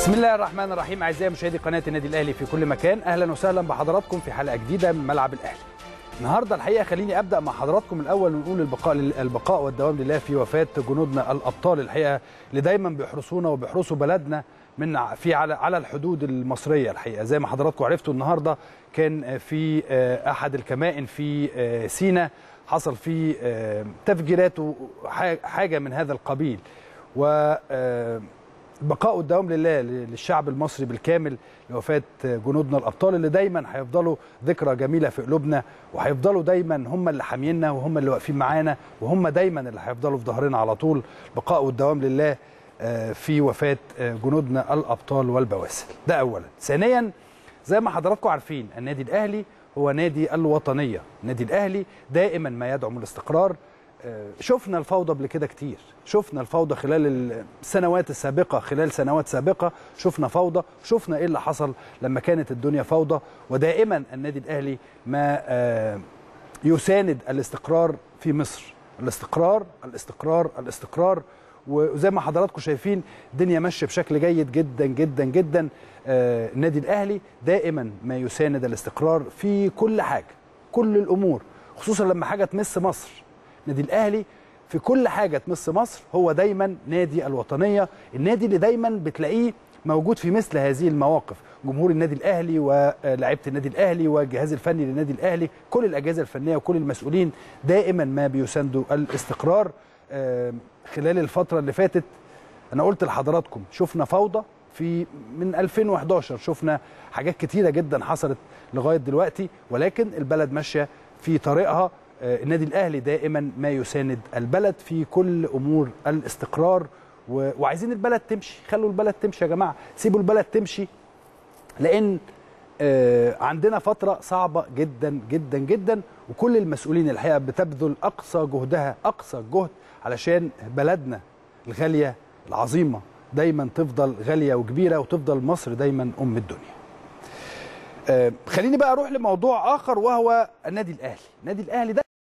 بسم الله الرحمن الرحيم. اعزائي مشاهدي قناه النادي الاهلي في كل مكان، اهلا وسهلا بحضراتكم في حلقه جديده من ملعب الاهلي. النهارده الحقيقه خليني ابدا مع حضراتكم الاول ونقول البقاء والدوام لله في وفاه جنودنا الابطال الحقيقه اللي دايما بيحرسونا وبيحرسوا بلدنا من على الحدود المصريه. الحقيقه زي ما حضراتكم عرفتوا النهارده كان في احد الكمائن في سيناء حصل فيه تفجيرات وحاجه من هذا القبيل، و البقاء والدوام لله للشعب المصري بالكامل لوفاة جنودنا الأبطال اللي دايما هيفضلوا ذكرى جميلة في قلوبنا، وهيفضلوا دايما هم اللي حامينا وهم اللي واقفين معانا وهم دايما اللي هيفضلوا في ظهرنا على طول. البقاء والدوام لله في وفاة جنودنا الأبطال والبواسل. ده أولا. ثانيا، زي ما حضراتكم عارفين النادي الأهلي هو نادي الوطنية. النادي الأهلي دائما ما يدعم الاستقرار. شفنا الفوضى قبل كده كتير، شفنا الفوضى خلال السنوات السابقة، خلال سنوات سابقة شفنا فوضى، شفنا ايه اللي حصل لما كانت الدنيا فوضى، ودائما النادي الأهلي ما يساند الاستقرار في مصر. الاستقرار الاستقرار الاستقرار، وزي ما حضراتكم شايفين الدنيا ماشية بشكل جيد جدا جدا جدا. النادي الأهلي دائما ما يساند الاستقرار في كل حاجة، كل الأمور، خصوصا لما حاجة تمس مصر. النادي الأهلي في كل حاجة تمس مصر هو دايما نادي الوطنية، النادي اللي دايما بتلاقيه موجود في مثل هذه المواقف. جمهور النادي الأهلي ولاعيبة النادي الأهلي والجهاز الفني للنادي الأهلي، كل الأجهزة الفنية وكل المسؤولين دائما ما بيساندوا الاستقرار. خلال الفترة اللي فاتت أنا قلت لحضراتكم شفنا فوضى من 2011، شفنا حاجات كتيرة جدا حصلت لغاية دلوقتي، ولكن البلد ماشية في طريقها. النادي الأهلي دائما ما يساند البلد في كل أمور الاستقرار، وعايزين البلد تمشي. خلوا البلد تمشي يا جماعة، سيبوا البلد تمشي، لأن عندنا فترة صعبة جدا جدا جدا، وكل المسؤولين الحقيقة بتبذل أقصى جهدها، أقصى الجهد علشان بلدنا الغالية العظيمة دايما تفضل غالية وكبيرة، وتفضل مصر دايما أم الدنيا. خليني بقى أروح لموضوع آخر وهو النادي الأهلي. النادي الأهلي ده